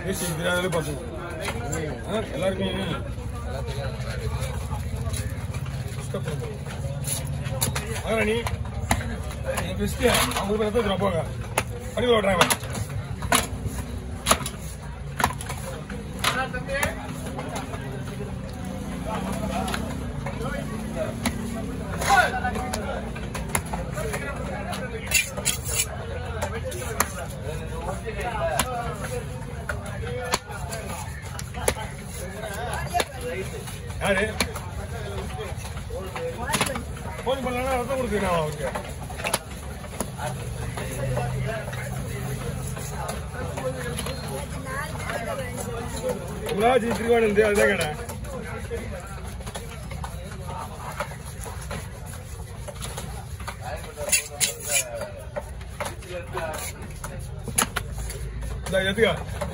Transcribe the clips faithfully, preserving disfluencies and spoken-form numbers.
தெரியாதே பசங்க எல்லாருமே நீ பெஸ்ட் அவங்க எடுத்து போங்க பண்ணி விடுறாங்க யாரு போன் பண்ணா ரத்தம் கொடுக்குறேன் அவருக்கு உலாஜி திருவானந்த் அதுதான் கடை எதுக்கா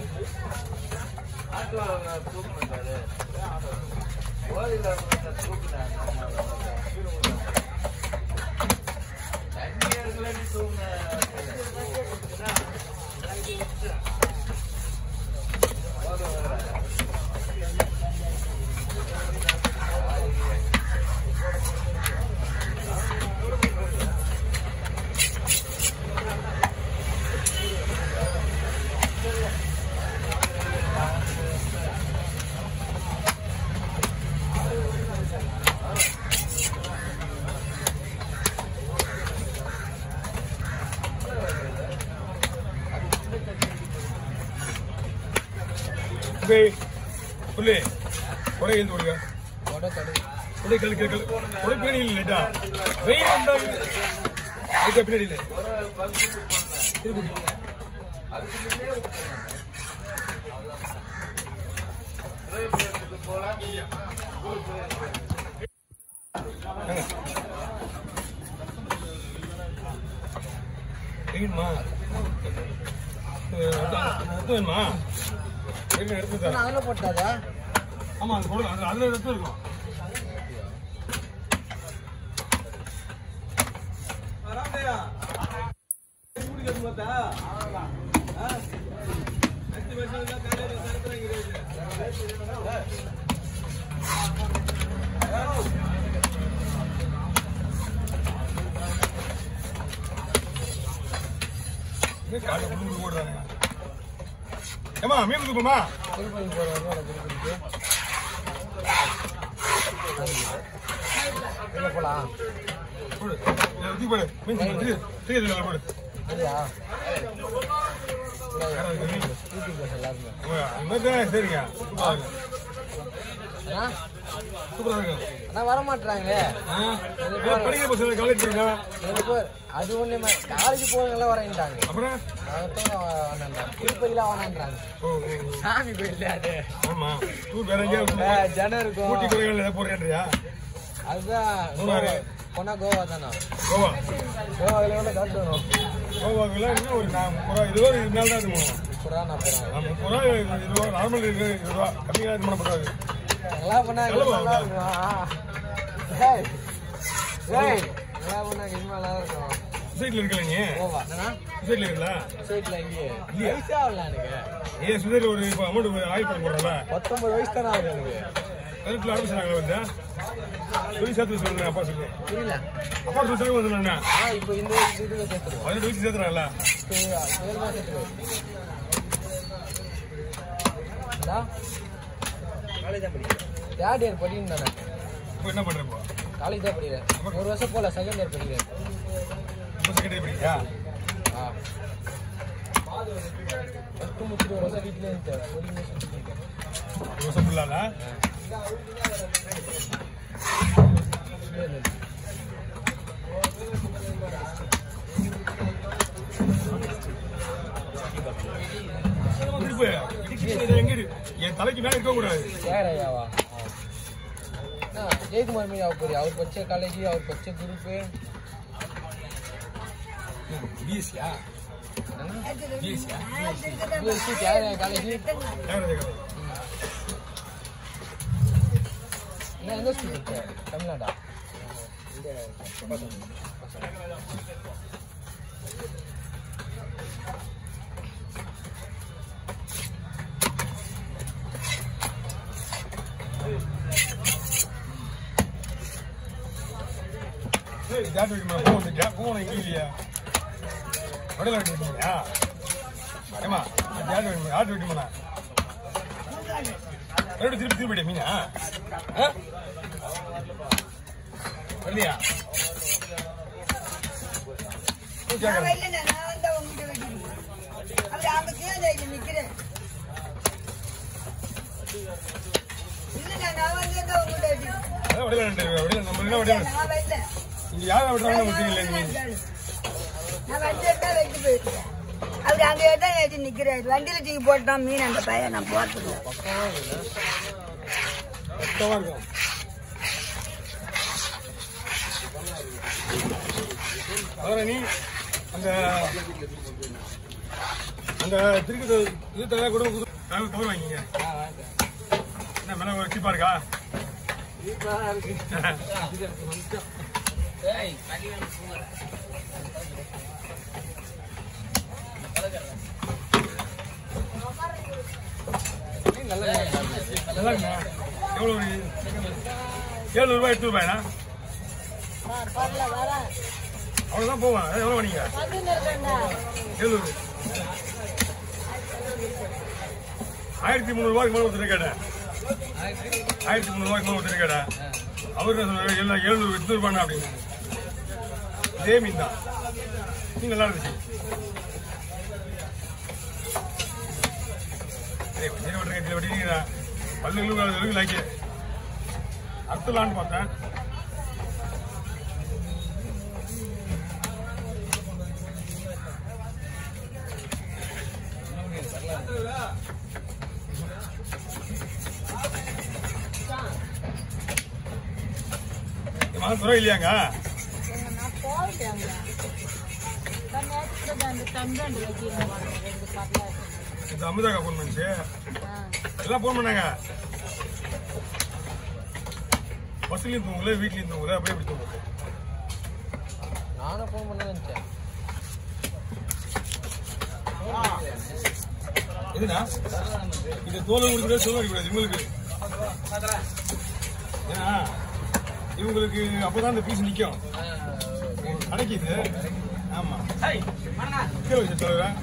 புள்ளி கொடை எழுந்து கொடுங்க கொடை கல் கல் கொடை பேணி இல்லைட்டா வெயில் வந்தா அதுக்கு பின்னாடி இல்லை வேணுமா வேணுமா அதுல போட்டாதா ஆமா அது போடு அதுல அதுல ரத்தம் இருக்கும் ஆராமையா கூடி கேட்டு பார்த்தா ஆ அஞ்சு வருஷம் தான் காலையில சரக்குறீங்க இது காலை குடுங்க போடுறாங்க ஏமா மீன் குடுக்குமா திருப்பதி போறவங்க திருப்பதிக்கு இல்ல போலாம் போடு இது போடு மீன் இது இது போடு சரியா சரிங்க சூப்பரா இருக்கு ஆனா வர மாட்டாங்களே படிக்கிற பசங்க காலேஜ் போறீங்க அது ஒண்ணுமே காலேஜ் போறவங்க வரேன்ட்டாங்க அப்புறம் திருப்பதியில வேணான்றாங்க சாமி போயிடல அது ஆமா ஜனம் இருக்கும் ஊட்டி கோயில்ல போறேன்றியா அதுதான் போனா கோவா தானா கோவா கோவாவில வந்து காட்டணும் கோவாவில இன்னும் ஒரு இருபது ரூபா இருபது நாள் தான் இருக்கும் முப்பது ரூபா நாற்பது ரூபா முப்பது ரூபா இருபது ரூபா நார்மல் இருக்கு இருபது ரூபா கம்மியாக இது பண்ணக்கூடாது நல்லா பண்ணா நல்லா இருக்கும் நல்லா பண்ணா இனிமேல் நல்லா இருக்கும் சைட்ல இருக்கல நீ கோவா சைட்ல இருக்கல சைட்ல இங்கே வயசா ஆகல எனக்கு ஏன் சுதேல ஒரு இப்போ அமௌண்ட் ஆயில் பண்ண போறல பத்தொன்பது வயசு தானே ஆகுது எனக்கு அதுக்குள்ள ஆரம்பிச்சாங்க வந்து சொல்லி சேர்த்து சொல்லுங்க அப்பா சொல்லு புரியல அப்பா சொல்லி சேர்த்து வந்துடுங்க ஆ இப்போ இந்த இதுல சேர்த்துறோம் பதினெட்டு வயசு சேர்த்துறாங்கல்ல ஏழு மாசம் சேர்த்துறோம் காலேஜ் தான் படிக்கிறேன் தேர்ட் இயர் படிக்கிறேன் தானே இப்போ என்ன பண்றேன் இப்போ காலேஜ் தான் படிக்கிறேன் ஒரு வருஷம் போல செகண்ட் இயர் படிக்கிறேன் இப்போ செகண்ட் இயர் படிக்கிறியா ஆ பத்து முப்பது ஒரு வருஷம் வீட்டிலே இருந்தேன் ஒரு வருஷம் ஃபுல்லால என் தலைக்கு மேல இருக்க கூடாது ஜெயக்குமார் மீது அவர் போறியா அவர் பச்சை காலேஜ் அவர் பச்சை குரூப்பு பிஎஸ்சியா பிஎஸ்சியா பிஎஸ்சி காலேஜ் என்ன எந்த ஸ்கூல் இருக்கு தமிழ்நாடா ஜாட்டு வைக்கணும் பூ வந்து பூனை இங்கே இல்லையா வடையில் வெட்டி வைக்கீங்களா ஏமா ஜாட்டு வைக்கணும் ஆட்டு வைக்கணுமா ரெண்டு திருப்பி திருப்பிட்டே மீனா இல்லையா இங்க யாரை அவரு அங்க தான் ஏற்றி நிக்கிறாரு வண்டியில தூக்கி போட்டான் மீன் அந்த பையன் நான் போறதுல நீ அந்த அந்த திருக்கு இது தலை கூட கவர் வாங்கிங்க என்ன மேல ஒரு சீப்பா இருக்கா நல்லா இருக்குண்ணா எவ்வளோ ஒரு ஏழுநூறு ரூபாய் எட்டு ரூபாய்ண்ணா அவ்வளோதான் போவேன் எவ்வளோ பண்ணீங்க ஏழுநூறு ஆயிரத்தி முந்நூறுபாய்க்கு மேலே ஒருத்தர் கேட்டேன் ஆயிரத்தி முந்நூறுபாய்க்கு மேலே ஒருத்தர் கேட்டேன் அவர் என்ன சொன்னார் எழுநூறு எட்நூறு ரூபாண்ணா அப்படின்னு இதே மீன் தான் மீன் நல்லா இருந்துச்சு வெட்டிக்கிறேன் வெட்டிக்கிறேன் பல்லுகளும் லாக்கி அறுத்தலான்னு பார்த்தேன் துறை இல்லையாங்க அமுதாக்கா போன் பண்ணிச்சு எல்லாம் போன் பண்ணாங்க பஸ்லயும் தூங்கல வீட்லயும் தூங்கல அப்படியே எப்படி தூங்க நானும் போன் பண்ண நினைச்சேன் எதுனா இது தோலை கொடுக்குற சொல்ல கூடாது இவங்களுக்கு ஏன்னா இவங்களுக்கு அப்பதான் இந்த பீஸ் நிக்கும் அடைக்குது ஆமா கீழே வச்சு சொல்லுவேன்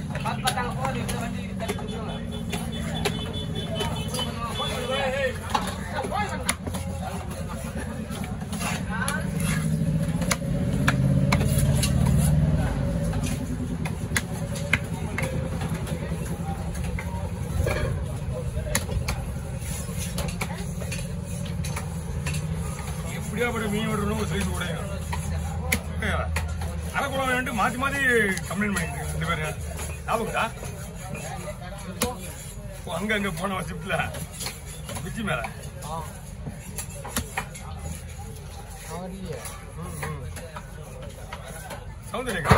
எப்படியாப்பட்ட மீன் விடணும் ஒரு சைஸ் உடையும் அரைக்குளம் வேண்டு மாத்தி மாத்தி கம்ப்ளைண்ட் பண்ணிட்டு ரெண்டு பேரும் ஞாபகா அங்க அங்க போன ஷிப்ட்ல பிச்சு மேல சௌந்தர்யா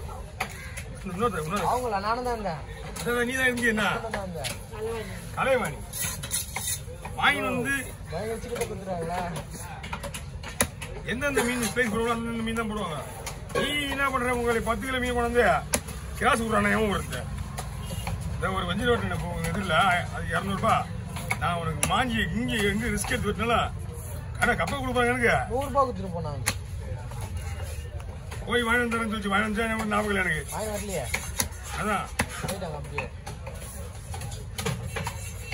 அவங்களா நானும் தான் நீ தான் இருந்தீங்க என்ன கலைவாணி வாங்கி வந்து கொடுத்துருவாங்களா எந்தெந்த மீன் ஸ்பைஸ் போடுவாங்க அந்தந்த மீன் தான் போடுவாங்க நீ என்ன பண்ற உங்களை பத்து கிலோ மீன் கொண்டு கிராஸ் விடுறானே ஒருத்த இந்த ஒரு வஞ்சி ரோட்டு இது இல்லை அது இரநூறுபா நான் உனக்கு மாஞ்சி இங்கே எங்க ரிஸ்க் எடுத்து விட்டனால ஆனால் கப்பல் கொடுப்பாங்க எனக்கு நூறுபா கொடுத்துட்டு போனாங்க போய் வாங்கி தரேன்னு சொல்லிச்சு வாங்கி வந்தா ஞாபகம் இல்லை எனக்கு வாங்கி வரலையே அதான் போயிட்டாங்க அப்படியே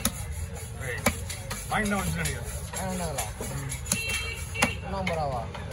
வாங்கி தான் வந்துச்சு நினைக்கிறேன் வாங்கினாங்களா ஒன்றாம் பராவா